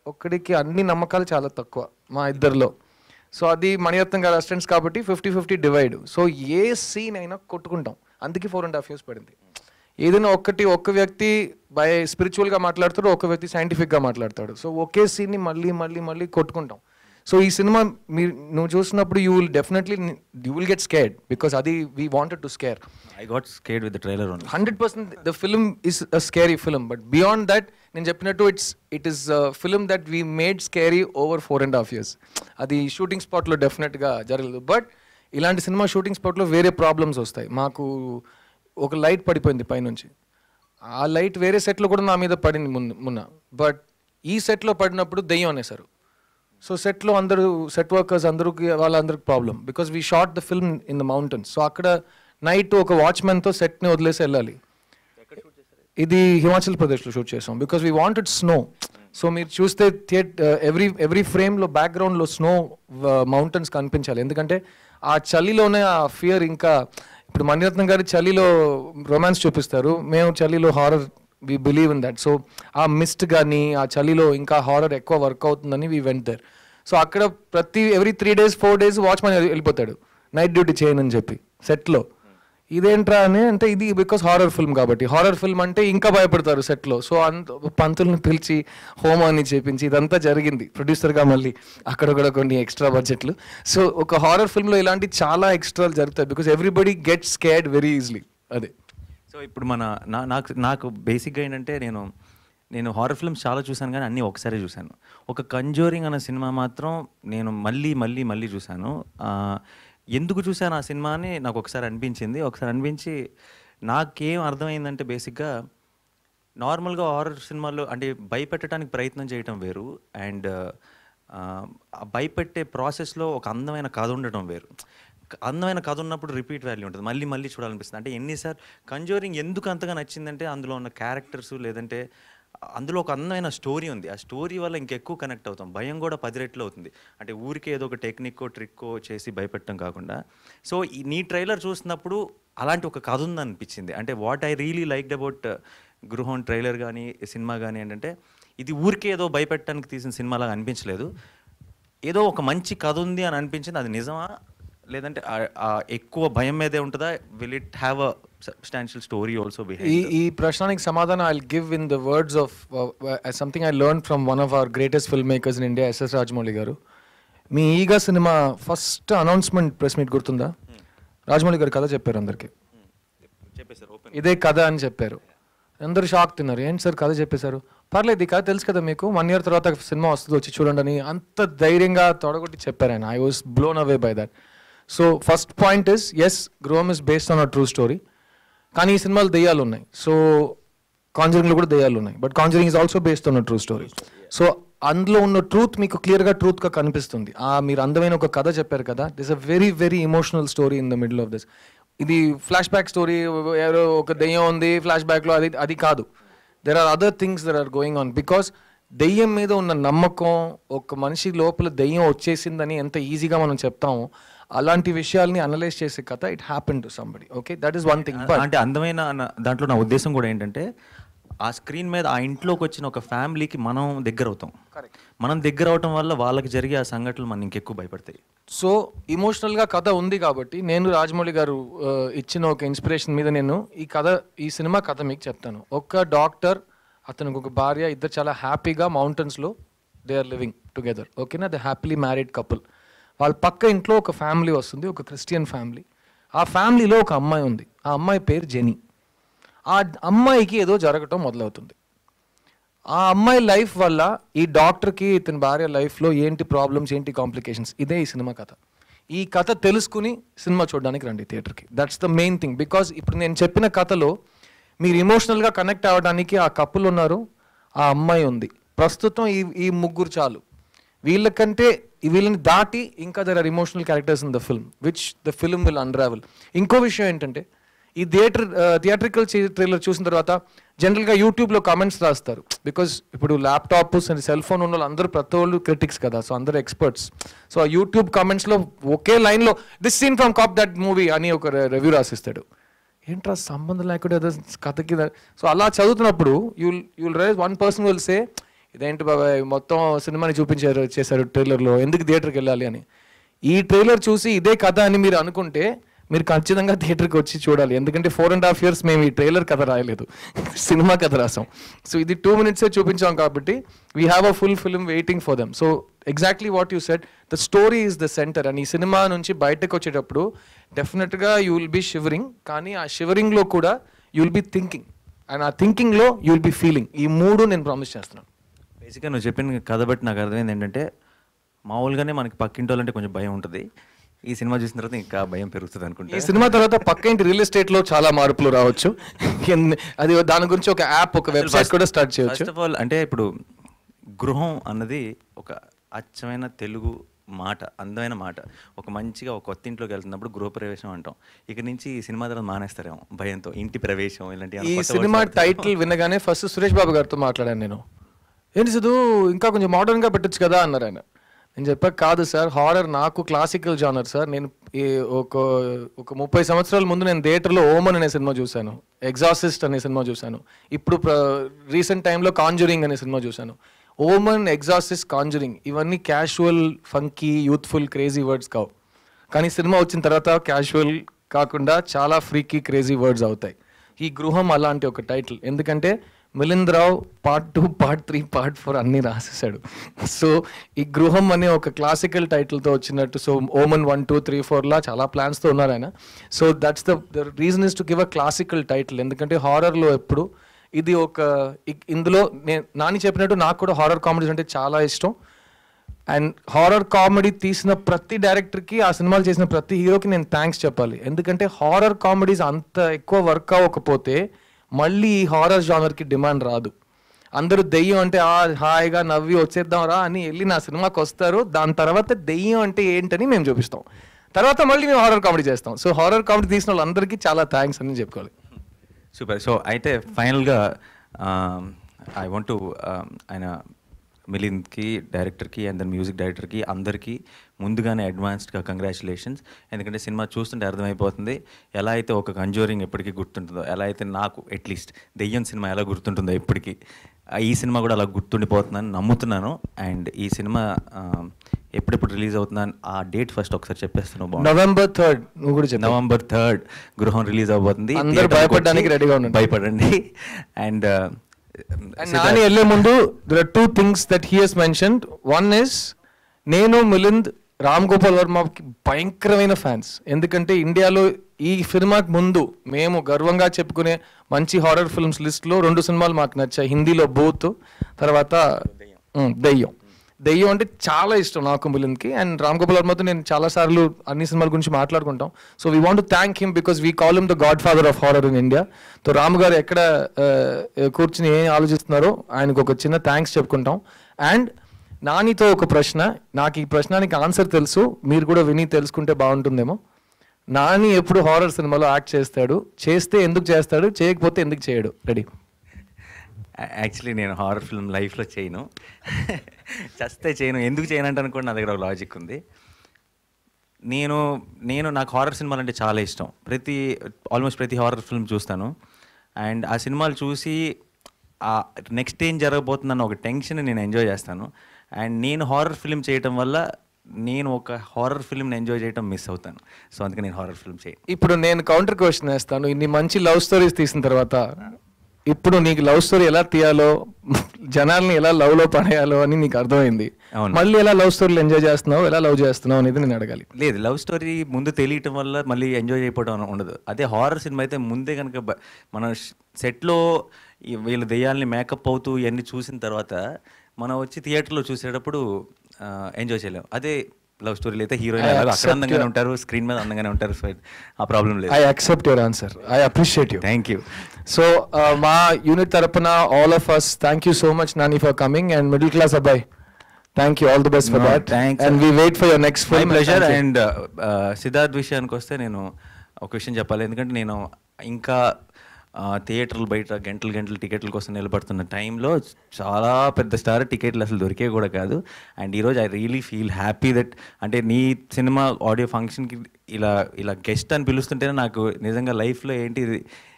ఒక్కడికి అన్ని నమ్మకాలు చాలా తక్కువ మా ఇద్దరిలో. సో అది మణిరత్నం గారు అసిస్టెంట్స్ కాబట్టి 50-50 డివైడ్. సో ఏ సీన్ అయినా కొట్టుకుంటాం. అందుకే 4.5 years పడింది. ఏదైనా ఒక్క వ్యక్తి స్పిరిచువల్గా మాట్లాడతాడు, ఒక వ్యక్తి సైంటిఫిక్గా మాట్లాడతాడు. సో ఒకే సీన్ని మళ్ళీ మళ్ళీ మళ్ళీ కొట్టుకుంటాం. సో ఈ సినిమా నువ్వు చూసినప్పుడు you will get scared because అది we wanted to scare. I got scared with the trailer only. 100% the film is a scary film, but beyond that నేను చెప్పినట్టు it is a film that we made scary over 4.5 years. అది shooting స్పాట్లో డెఫినెట్గా జరగలేదు. But ఇలాంటి cinema shooting స్పాట్లో వేరే problems వస్తాయి. మాకు ఒక లైట్ పడిపోయింది పైనుంచి. ఆ లైట్ వేరే సెట్లో కూడా నా మీద పడింది మొన్న. బట్ ఈ సెట్లో పడినప్పుడు దెయ్యం అనేసారు. సో సెట్లో అందరూ సెట్ వర్కర్స్ వాళ్ళందరికి problem because we shot the film in the mountains. So అక్కడ నైట్ ఒక వాచ్మెన్తో సెట్ని వదిలేసి వెళ్ళాలి. ఇది హిమాచల్ ప్రదేశ్లో షూట్ చేసాం because we wanted snow. So మీరు చూస్తే ఎవ్రీ ఫ్రేమ్లో బ్యాక్గ్రౌండ్లో స్నో మౌంటైన్స్ కనిపించాలి. ఎందుకంటే ఆ చలిలోనే ఆ ఫియర్. ఇంకా ఇప్పుడు మణిరత్నం గారి చలిలో రొమాన్స్ చూపిస్తారు, మేము చలిలో horror. We believe in that. So ఆ మిస్ట్ కానీ ఆ చలిలో ఇంకా హారర్ ఎక్కువ వర్క్ అవుతుందని వీ వెంట్ దేర్. సో అక్కడ ఎవ్రీ 3 days 4 days వాచ్మెన్ వెళ్ళిపోతాడు నైట్ డ్యూటీ చేయనని చెప్పి సెట్లో. ఇదేంట్రా అని అంటే ఇది బికాస్ హారర్ ఫిల్మ్ కాబట్టి. హారర్ ఫిల్మ్ అంటే ఇంకా భయపడతారు సెట్లో. సో పంతులను పిలిచి హోమాన్ని చేపించి ఇదంతా జరిగింది ప్రొడ్యూసర్గా. మళ్ళీ అక్కడ కూడా కొన్ని ఎక్స్ట్రా బడ్జెట్లు. సో ఒక హారర్ ఫిల్మ్లో ఇలాంటి చాలా ఎక్స్ట్రాలు జరుగుతాయి because everybody get scared very easily. అదే. సో ఇప్పుడు నాకు బేసిక్గా ఏంటంటే నేను హారర్ ఫిల్మ్స్ చాలా చూశాను కానీ అన్నీ ఒకసారి చూశాను. ఒక కంజోరింగ్ అనే సినిమా మాత్రం నేను మళ్ళీ చూశాను. ఎందుకు చూశాను ఆ సినిమా అని నాకు ఒకసారి అనిపించి నాకేం అర్థమైందంటే బేసిక్గా నార్మల్గా హారర్ సినిమాల్లో అంటే భయపెట్టడానికి ప్రయత్నం చేయటం వేరు, అండ్ భయపెట్టే ప్రాసెస్లో ఒక అందమైన కథ ఉండటం వేరు. అందమైన కథ ఉన్నప్పుడు రిపీట్ వాల్యూ ఉంటుంది, మళ్ళీ చూడాలనిపిస్తుంది. అంటే ఎన్నిసార్లు కంజోరింగ్ ఎందుకు అంతగా నచ్చిందంటే అందులో ఉన్న క్యారెక్టర్స్, లేదంటే అందులో ఒక అందమైన స్టోరీ ఉంది. ఆ స్టోరీ వల్ల ఇంకెక్కువ కనెక్ట్ అవుతాం. భయం కూడా 10 రెట్లు అవుతుంది. అంటే ఊరికే ఏదో ఒక టెక్నిక్కో ట్రిక్కో చేసి భయపెట్టడం కాకుండా. సో నీ ట్రైలర్ చూసినప్పుడు అలాంటి ఒక కథ ఉందనిపించింది. అంటే what I really liked about Gruham trailer కానీ సినిమా కానీ ఏంటంటే ఇది ఊరికే ఏదో భయపెట్టడానికి తీసిన సినిమాలాగా అనిపించలేదు. ఏదో ఒక మంచి కథ ఉంది అని అనిపించింది. అది నిజమా లేదంటే ఎక్కువ భయం మీదే ఉంటుందా? Will it have a substantial story also behind? ఈ ప్రశ్నకి సమాధానం I will give in the words of something I learn from one of our greatest film makers in India, S S Rajamouli garu. మీ ఈగా సినిమా ఫస్ట్ అనౌన్స్మెంట్ ప్రెస్ మీట్ గుర్తుందా? రాజమౌళి గారు కథ చెప్పారు అందరికి, ఇదే కథ అని చెప్పారు. అందరూ షాక్ తిన్నారు. ఏంటి సార్ కథ చెప్పేశారు? పర్లేదు ఈ కథ తెలుసు కదా మీకు, 1 year తర్వాత సినిమా వస్తుంది వచ్చి చూడండి అని అంత ధైర్యంగా తొడగొట్టి చెప్పారు ఆయన. I was blown away by that. So first point is yes, Gruham is based on a true story. కానీ ఈ సినిమాలు దెయ్యాలు ఉన్నాయి. సో కాంజరింగ్లో కూడా దెయ్యాలు ఉన్నాయి. But Conjuring is also based on a true story. So అందులో ఉన్న ట్రూత్ మీకు క్లియర్గా ట్రూత్గా కనిపిస్తుంది. మీరు అందమైన ఒక కథ చెప్పారు కదా, this a very very emotional story in the middle of this. ఇది ఫ్లాష్ బ్యాక్ స్టోరీ, ఎవరో ఒక దెయ్యం ఉంది ఫ్లాష్ బ్యాక్లో, అది కాదు. There are other things there are going on. Because దెయ్యం మీద ఉన్న నమ్మకం, ఒక మనిషి లోపల దెయ్యం వచ్చేసిందని ఎంత ఈజీగా మనం చెప్తామో అలాంటి విషయాల్ని అనలైజ్ చేసే కథ. It happen to somebody. Okay, that is one thing. అంటే అందమైన దాంట్లో నా ఉద్దేశం కూడా ఏంటంటే ఆ స్క్రీన్ మీద ఆ ఇంట్లోకి వచ్చిన ఒక ఫ్యామిలీకి మనం దగ్గర అవుతాం. మనం దగ్గర అవటం వల్ల వాళ్ళకి జరిగే ఆ సంఘటనలు మనం ఇంకెక్కువ భయపడతాయి. సో ఇమోషనల్గా కథ ఉంది కాబట్టి నేను రాజమౌళి గారు ఇచ్చిన ఒక ఇన్స్పిరేషన్ మీద నేను ఈ సినిమా కథ మీకు చెప్తాను. ఒక డాక్టర్, అతనికి ఒక భార్య, ఇద్దరు చాలా హ్యాపీగా మౌంటైన్స్లో దే ఆర్ లివింగ్ టుగెదర్. ఓకేనా, ద హ్యాపీలీ మ్యారీడ్ కపుల్. వాళ్ళ పక్క ఇంట్లో ఒక ఫ్యామిలీ వస్తుంది, ఒక క్రిస్టియన్ ఫ్యామిలీ. ఆ ఫ్యామిలీలో ఒక అమ్మాయి ఉంది. ఆ అమ్మాయి పేరు జెనీ. ఆ అమ్మాయికి ఏదో జరగటం మొదలవుతుంది. ఆ అమ్మాయి లైఫ్ వల్ల ఈ డాక్టర్కి ఇతని భార్య లైఫ్లో ఏంటి ప్రాబ్లమ్స్, ఏంటి కాంప్లికేషన్స్, ఇదే ఈ సినిమా కథ. ఈ కథ తెలుసుకుని సినిమా చూడడానికి రండి థియేటర్కి. That's the main thing. Because ఇప్పుడు నేను చెప్పిన కథలో మీరు ఇమోషనల్గా కనెక్ట్ అవ్వడానికి ఆ కపుల్ ఉన్నారు, ఆ అమ్మాయి ఉంది. ప్రస్తుతం ఈ ముగ్గురు చాలు. వీళ్ళని దాటి ఇంకా there are emotional characters in the film which the film will unravel. ఇంకో విషయం ఏంటంటే ఈ థియేట్రికల్ ట్రైలర్ చూసిన తర్వాత జనరల్గా యూట్యూబ్లో కామెంట్స్ రాస్తారు. బికాజ్ ఇప్పుడు ల్యాప్టాప్ అండ్ సెల్ ఫోన్ ఉన్న వాళ్ళు అందరూ ప్రతి వాళ్ళు క్రిటిక్స్ కదా, సో అందరూ ఎక్స్పర్ట్స్. సో ఆ యూట్యూబ్ కామెంట్స్లో ఒకే లైన్లో this scene from cop that movie అని ఒక రివ్యూ రాసిస్తాడు. ఏంట్రా సంబంధం లేకుండా కథకి. సో అలా చదువుతున్నప్పుడు you'll rise one person will say ఇదేంటి బాబాయ్ మొత్తం సినిమాని చేశారు ట్రైలర్లో, ఎందుకు థియేటర్కి వెళ్ళాలి అని. ఈ ట్రైలర్ చూసి ఇదే కథ అని మీరు అనుకుంటే మీరు ఖచ్చితంగా థియేటర్కి వచ్చి చూడాలి. ఎందుకంటే 4.5 years మేము ఈ ట్రైలర్ కథ రాయలేదు, సినిమా కథ రాసాం. సో ఇది 2 minutes చూపించాం కాబట్టి we have a full film waiting for them. So exactly what you said, the story is the centre. And ఈ సినిమా నుంచి బయటకు వచ్చేటప్పుడు డెఫినెట్గా యూ విల్ బీ షివరింగ్, కానీ ఆ షివరింగ్లో కూడా you will be thinking, and ఆ థింకింగ్లో యూ విల్ బీ ఫీలింగ్. ఈ 3 నేను ప్రామిస్ చేస్తున్నాను. బేసిక్గా నువ్వు చెప్పిన కథ బట్టి నాకు అర్థమైంది ఏంటంటే, మామూలుగానే మనకి పక్కింటి వాళ్ళంటే కొంచెం భయం ఉంటుంది, ఈ సినిమా చూసిన తర్వాత ఇంకా భయం పెరుగుతుంది అనుకుంటా. ఈ సినిమా తర్వాత పక్క ఇంటి రియల్ ఎస్టేట్లో చాలా మార్పులు రావచ్చు. అది దాని గురించి ఒక యాప్, ఒక వెబ్సైట్ కూడా స్టార్ట్ చేయొచ్చు. ఫస్ట్ ఆఫ్ ఆల్ అంటే ఇప్పుడు గృహం అన్నది ఒక అచ్చమైన తెలుగు మాట, అందమైన మాట. ఒక మంచిగా ఒక కొత్త ఇంట్లోకి వెళ్తున్నప్పుడు గృహప్రవేశం అంటాం. ఇక నుంచి ఈ సినిమా తర్వాత మానేస్తారేమో భయంతో, ఇంటి ప్రవేశం ఇలాంటి. ఈ సినిమా టైటిల్ వినగానే ఫస్ట్ సురేష్ బాబు గారితో మాట్లాడాను నేను. ఏంటి చదువు ఇంకా కొంచెం మోడర్న్గా పెట్టచ్చు కదా అన్నారు ఆయన. నేను చెప్పా, కాదు సార్, హారర్ నాకు క్లాసికల్ జానర్ సార్. నేను ఒక 30 సంవత్సరాల ముందు నేను థియేటర్లో ఓమన్ అనే సినిమా చూశాను, ఎగ్జాసిస్ట్ అనే సినిమా చూశాను, ఇప్పుడు రీసెంట్ టైంలో కాంజురింగ్ అనే సినిమా చూశాను. ఓమన్, ఎగ్జాసిస్ట్, కాంజురింగ్ ఇవన్నీ casual, funky, youthful, crazy words కావు. కానీ సినిమా వచ్చిన తర్వాత క్యాషువల్ కాకుండా చాలా ఫ్రీకీ, క్రేజీ వర్డ్స్ అవుతాయి. ఈ గృహం అలాంటి ఒక టైటిల్. ఎందుకంటే మిలింద్ రావు Part 2, Part 3, Part 4 అన్నీ రాసేసాడు. సో ఈ గృహం అనే ఒక క్లాసికల్ టైటిల్తో వచ్చినట్టు. సో ఓమన్ 1, 2, 3, 4లా చాలా ప్లాన్స్తో ఉన్నారు ఆయన. So that's the reason is to give a classical title. ఎందుకంటే హారర్లో ఎప్పుడు ఇది ఒక ఇందులో నాని చెప్పినట్టు నాకు కూడా హారర్ కామెడీస్ అంటే చాలా ఇష్టం. అండ్ హారర్ కామెడీ తీసిన ప్రతి డైరెక్టర్కి, ఆ సినిమాలు చేసిన ప్రతి హీరోకి నేను థ్యాంక్స్ చెప్పాలి. ఎందుకంటే హారర్ కామెడీస్ అంత ఎక్కువ వర్క్ అవ్వకపోతే మళ్ళీ ఈ హారర్ జానర్కి డిమాండ్ రాదు. అందరూ దెయ్యం అంటే హాయిగా నవ్వి వచ్చేద్దాం రా అని వెళ్ళి నా సినిమాకి వస్తారు. దాని తర్వాత దెయ్యం అంటే ఏంటని మేము చూపిస్తాం, తర్వాత మళ్ళీ మేము హారర్ కామెడీ చేస్తాం. సో హారర్ కామెడీ తీసిన వాళ్ళందరికీ చాలా థ్యాంక్స్ అని చెప్పుకోవాలి. సూపర్. సో అయితే ఫైనల్గా ఐ వాంట్ టు ఆయన మిలింద్కి, డైరెక్టర్కి అండ్ దెన్ మ్యూజిక్ డైరెక్టర్కి అందరికీ ముందుగానే అడ్వాన్స్డ్గా కంగ్రాచులేషన్స్. ఎందుకంటే సినిమా చూస్తుంటే అర్థమైపోతుంది ఎలా అయితే ఒక కంజూరింగ్ ఎప్పటికీ గుర్తుంటుందో, ఎలా అయితే నాకు అట్లీస్ట్ దెయ్యం సినిమా ఎలా గుర్తుంటుందో ఎప్పటికీ, ఈ సినిమా కూడా అలా గుర్తుండిపోతుందని నమ్ముతున్నాను. అండ్ ఈ సినిమా ఎప్పుడెప్పుడు రిలీజ్ అవుతుందని ఆ డేట్ ఫస్ట్ ఒకసారి చెప్పేస్తాను. November 3rd. నువ్వు కూడా చెప్పు. November 3rd గృహం రిలీజ్ అవబోతుంది. అందరూ భయపడడానికి రెడీగా ఉండండి, భయపడండి. అండ్ నాని వెళ్ళే ముందు there are 2 things that he has mentioned. One is నేను, మిలింద్, రామ్ గోపాల్ వర్మకి భయంకరమైన ఫ్యాన్స్. ఎందుకంటే ఇండియాలో ఈ సినిమాకి ముందు మేము గర్వంగా చెప్పుకునే మంచి హారర్ ఫిల్మ్స్ లిస్ట్లో 2 సినిమాలు మాకు నచ్చాయి. హిందీలో బూత్, తర్వాత దెయ్యం. దెయ్యం అంటే చాలా ఇష్టం నాకు, మిలింద్కి. అండ్ రామ్ గోపాల్ వర్మతో నేను చాలాసార్లు అన్ని సినిమాల గురించి మాట్లాడుకుంటాం. So we want to thank him because we call him the god father of horror in India. So Ram garu ఎక్కడ కూర్చుని ఏం ఆలోచిస్తున్నారో ఆయనకు ఒక చిన్న థ్యాంక్స్ చెప్పుకుంటాం. అండ్ నానితో ఒక ప్రశ్న, నాకు ఈ ప్రశ్నానికి ఆన్సర్ తెలుసు, మీరు కూడా విని తెలుసుకుంటే బాగుంటుందేమో. నాని ఎప్పుడు హారర్ సినిమాలో యాక్ట్ చేస్తాడు, చేస్తే ఎందుకు చేస్తాడు, చేయకపోతే ఎందుకు చేయడు? రెడీ? యాక్చువల్లీ నేను హారర్ ఫిల్మ్ లైఫ్లో చేయను, చస్తే చేయను. ఎందుకు చేయనంటే అనుకోండి, నా దగ్గర ఒక లాజిక్ ఉంది. నాకు హారర్ సినిమాలు అంటే చాలా ఇష్టం. ఆల్మోస్ట్ ప్రతి హారర్ ఫిల్మ్ చూస్తాను. అండ్ ఆ సినిమాలు చూసి నెక్స్ట్ ఏం జరగబోతుందన్న ఒక టెన్షన్ నేను ఎంజాయ్ చేస్తాను. అండ్ నేను హారర్ ఫిల్మ్ చేయటం వల్ల నేను ఒక హారర్ ఫిల్మ్ని ఎంజాయ్ చేయడం మిస్ అవుతాను. సో అందుకే నేను హారర్ ఫిల్మ్ చేయను. ఇప్పుడు నేను కౌంటర్ క్వశ్చన్ వేస్తాను. ఇన్ని మంచి లవ్ స్టోరీస్ తీసిన తర్వాత ఇప్పుడు నీకు లవ్ స్టోరీ ఎలా తీయాలో, జనాల్ని ఎలా లవ్లో పడేయాలో అని నీకు అర్థమైంది. మళ్ళీ ఎలా లవ్ స్టోరీలు ఎంజాయ్ చేస్తున్నావు, ఎలా లవ్ చేస్తున్నావు అనేది నేను అడగాలి. లేదు, లవ్ స్టోరీ ముందు తెలియటం వల్ల మళ్ళీ ఎంజాయ్ చేయకపోవడం ఉండదు. అదే హారర్ సినిమా అయితే ముందే కనుక మనం సెట్లో వీళ్ళు దెయ్యాలని మేకప్ అవుతూ ఇవన్నీ చూసిన తర్వాత మనం వచ్చి థియేటర్లో చూసేటప్పుడు ఎంజాయ్ చేయలేము. అదే లవ్ స్టోరీలు అయితే హీరోయిన్ అక్కడ అందంగానే ఉంటారు, స్క్రీన్ మీద అందంగానే ఉంటారు. సో ఆ ప్రాబ్లం లేదు. I accept your answer, I appreciate you. Thank you. So మా యూనిట్ తరపున all of us thank you so much Nani for coming. And middle class అబ్బాయి, thank you, all the best for that. And we wait for your next film. Pleasure. And Siddharth విషయానికి వస్తే నేను ఒక విషయం చెప్పాలి. ఎందుకంటే నేను ఇంకా థియేటర్లు బయట గంటలు టికెట్ల కోసం నిలబడుతున్న టైంలో చాలా పెద్ద స్టార్ టికెట్లు అసలు దొరికే కూడా కాదు. అండ్ ఈరోజు I really feel happy that అంటే నీ సినిమా ఆడియో ఫంక్షన్కి ఇలా గెస్ట్ అని పిలుస్తుంటేనే నాకు నిజంగా లైఫ్లో ఏంటి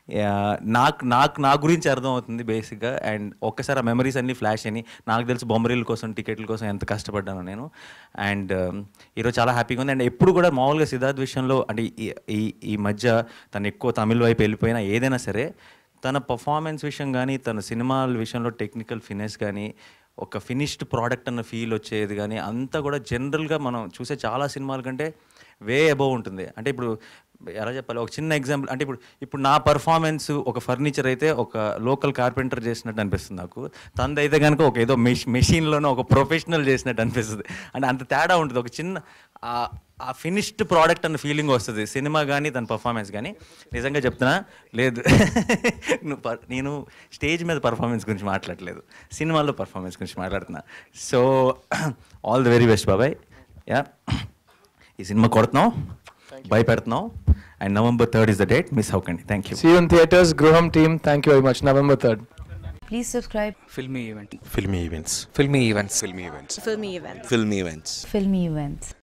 నా గురించి అర్థమవుతుంది బేసిక్గా. అండ్ ఒక్కసారి ఆ మెమరీస్ అన్నీ ఫ్లాష్ అని నాకు తెలుసు బొమ్మరీల కోసం టికెట్ల కోసం ఎంత కష్టపడ్డాను నేను. అండ్ ఈరోజు చాలా హ్యాపీగా ఉంది. అండ్ ఎప్పుడు కూడా మామూలుగా సిద్ధార్థ్ విషయంలో అంటే ఈ మధ్య తను ఎక్కువ తమిళ్ వైపు వెళ్ళిపోయినా ఏదైనా సరే తన పర్ఫార్మెన్స్ విషయం కానీ తన సినిమాల విషయంలో టెక్నికల్ ఫినిష్ కానీ ఒక ఫినిష్డ్ ప్రోడక్ట్ అన్న ఫీల్ వచ్చేది కానీ అంతా కూడా జనరల్గా మనం చూసే చాలా సినిమాల కంటే వే అబౌవ్ ఉంటుంది. అంటే ఇప్పుడు ఎలా చెప్పాలి, ఒక చిన్న ఎగ్జాంపుల్ అంటే ఇప్పుడు నా పర్ఫార్మెన్స్ ఒక ఫర్నిచర్ అయితే ఒక లోకల్ కార్పెంటర్ చేసినట్టు అనిపిస్తుంది నాకు. తనది అయితే కనుక ఒక ఏదో మెషిన్లోనే ఒక ప్రొఫెషనల్ చేసినట్టు అనిపిస్తుంది. అంటే అంత తేడా ఉంటుంది. ఒక చిన్న ఆ ఫినిష్డ్ ప్రోడక్ట్ అన్న ఫీలింగ్ వస్తుంది సినిమా కానీ తన పర్ఫార్మెన్స్ కానీ. నిజంగా చెప్తున్నా లేదు నేను స్టేజ్ మీద పర్ఫార్మెన్స్ గురించి మాట్లాడలేదు, సినిమాల్లో పర్ఫార్మెన్స్ గురించి మాట్లాడుతున్నా. So all the very best బాబాయ్. యా, ఈ సినిమా కొడుతున్నాం, భయపెడుతున్నాం. And November 3rd is the date. Miss అవ్వకండి. Thank you. See you in theaters. Gruham team, thank you very much. November 3rd. Please subscribe. Filmy event. Filmy events. Filmy events. Filmy events. Filmy events. Filmy events. Filmy events.